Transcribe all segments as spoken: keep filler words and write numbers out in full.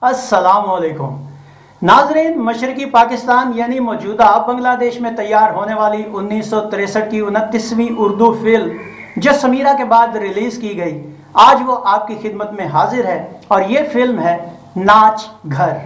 अस्सलामुअलैकुम नाजरीन, मशरकी पाकिस्तान यानी मौजूदा बांग्लादेश में तैयार होने वाली उन्नीस सौ तिरसठ की उनतीसवीं उर्दू फिल्म जो समीरा के बाद रिलीज की गई, आज वो आपकी खिदमत में हाजिर है और ये फिल्म है नाच घर।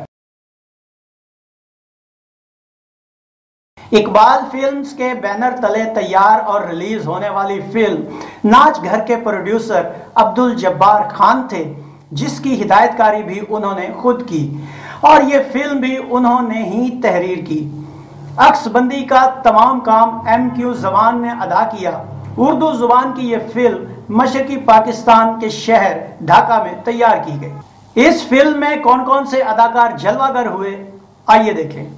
इकबाल फिल्म्स के बैनर तले तैयार और रिलीज होने वाली फिल्म नाच घर के प्रोड्यूसर अब्दुल जब्बार खान थे, जिसकी हिदायतकारी भी उन्होंने खुद की और ये फिल्म भी उन्होंने ही तहरीर की। अक्सबंदी का तमाम काम एम क्यू जबान ने अदा किया। उर्दू जुबान की ये फिल्म मशरकी पाकिस्तान के शहर ढाका में तैयार की गई। इस फिल्म में कौन कौन से अदाकार जलवागर हुए, आइए देखें।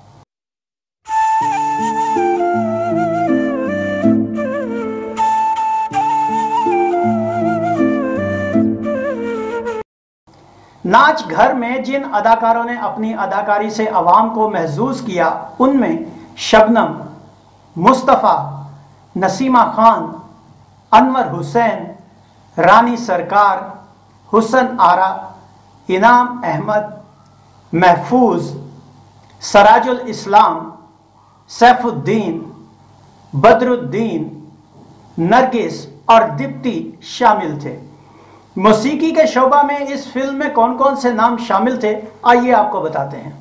नाच घर में जिन अदाकारों ने अपनी अदाकारी से अवाम को महजूज किया, उनमें शबनम, मुस्तफ़ा, नसीमा खान, अनवर हुसैन, रानी सरकार, हुसन आरा, इनाम अहमद, महफूज, सराजुल इस्लाम, सैफुद्दीन, बदरुद्दीन, नरगिस और दीप्ति शामिल थे। मौसीकी के शोबा में इस फिल्म में कौन कौन से नाम शामिल थे, आइए आपको बताते हैं।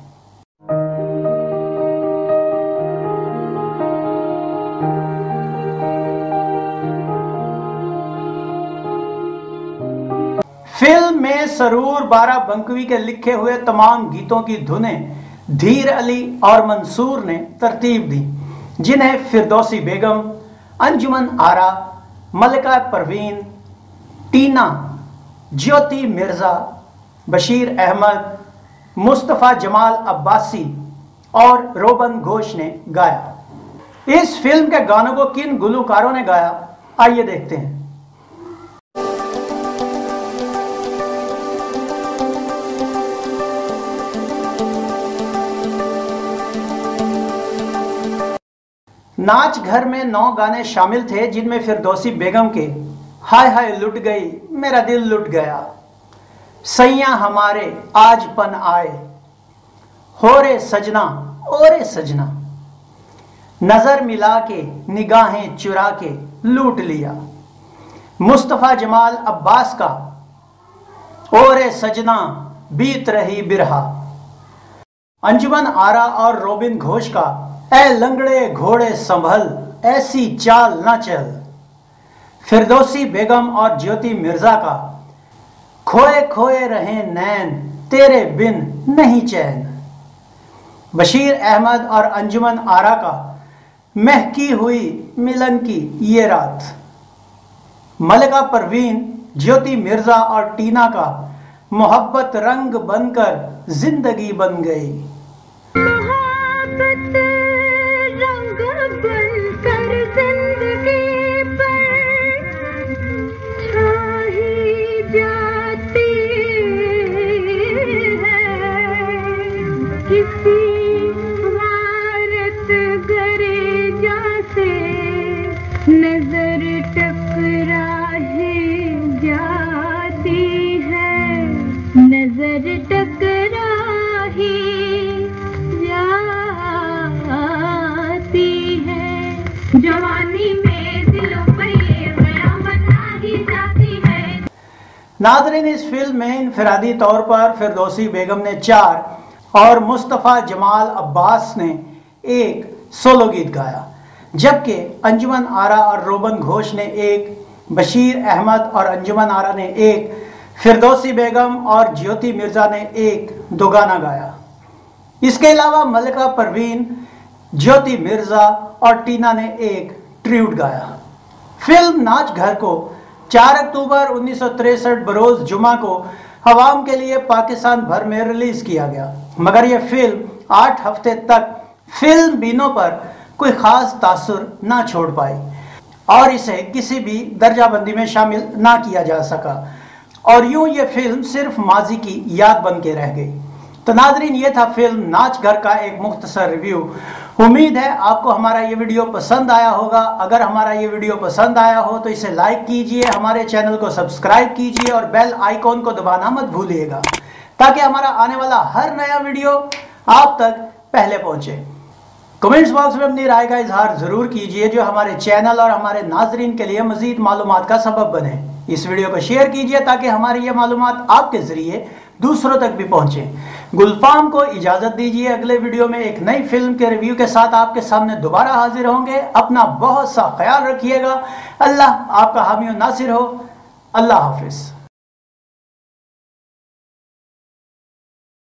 फिल्म में सरूर बाराबंकवी के लिखे हुए तमाम गीतों की धुनें धीर अली और मंसूर ने तरतीब दी, जिन्हें फिरदौसी बेगम, अंजुमन आरा, मलिका परवीन, टीना, ज्योति मिर्जा, बशीर अहमद, मुस्तफ़ा जमाल अब्बासी और रोबन घोष ने गाया। इस फिल्म के गानों को किन गुलकारों ने गाया, आइए देखते हैं। नाच घर में नौ गाने शामिल थे, जिनमें फिरदौसी बेगम के हाय हाय लुट गई मेरा दिल लुट गया, सैया हमारे आज पन आए, हो रे सजना ओ रे सजना, नजर मिला के निगाहें चुरा के लूट लिया, मुस्तफ़ा जमाल अब्बास का ओ रे सजना बीत रही बिरहा, अंजुमन आरा और रोबिन घोष का ए लंगड़े घोड़े संभल ऐसी चाल ना चल, फिरदौसी बेगम और ज्योति मिर्जा का खोए खोए रहे नैन तेरे बिन नहीं चैन, बशीर अहमद और अंजुमन आरा का महकी हुई मिलन की ये रात, मलिका परवीन, ज्योति मिर्जा और टीना का मोहब्बत रंग बनकर जिंदगी बन गई। नजर टकराए जाती है, नजर टकराए जाती है, जवानी में दिलों पर ये कयामत आ ही जाती है। नाज़रीन, इस फिल्म में इनफरादी तौर पर फिरदौसी बेगम ने चार और मुस्तफ़ा जमाल अब्बास ने एक सोलो गीत गाया, जबकि अंजुमन आरा और रोबन घोष ने एक, बशीर अहमद और अंजुमन आरा ने एक, फिरदौसी बेगम और ज्योति मिर्जा ने एक दो गाना गाया। इसके अलावा मलिका परवीन, ज्योति मिर्जा और टीना ने एक ट्रिब्यूट गाया। फिल्म नाच घर को चार अक्टूबर उन्नीस सौ तिरसठ बरोज जुमा को अवाम के लिए पाकिस्तान भर में रिलीज किया गया, मगर यह फिल्म आठ हफ्ते तक फिल्म बीनों पर कोई खास तासुर ना छोड़ पाई और इसे किसी भी दर्जाबंदी में शामिल ना किया जा सका और यूं ये फिल्म सिर्फ माजी की याद बन के रह गई। तो नाजरीन, ये था फिल्म नाच घर का एक मुख्तसर रिव्यू। उम्मीद है आपको हमारा ये वीडियो पसंद आया होगा। अगर हमारा ये वीडियो पसंद आया हो तो इसे लाइक कीजिए, हमारे चैनल को सब्सक्राइब कीजिए और बेल आइकॉन को दबाना मत भूलिएगा ताकि हमारा आने वाला हर नया वीडियो आप तक पहले पहुंचे। कमेंट्स बॉक्स में अपनी राय का इजहार जरूर कीजिए जो हमारे चैनल और हमारे नाजरीन के लिए मजीद मालूमात का सबब बने। इस वीडियो को शेयर कीजिए ताकि हमारी ये मालूमात आपके जरिए दूसरों तक भी पहुंचे। गुलफाम को इजाजत दीजिए, अगले वीडियो में एक नई फिल्म के रिव्यू के साथ आपके सामने दोबारा हाजिर होंगे। अपना बहुत सा ख्याल रखिएगा। अल्लाह आपका हामी और नासिर हो। अल्लाह हाफिज।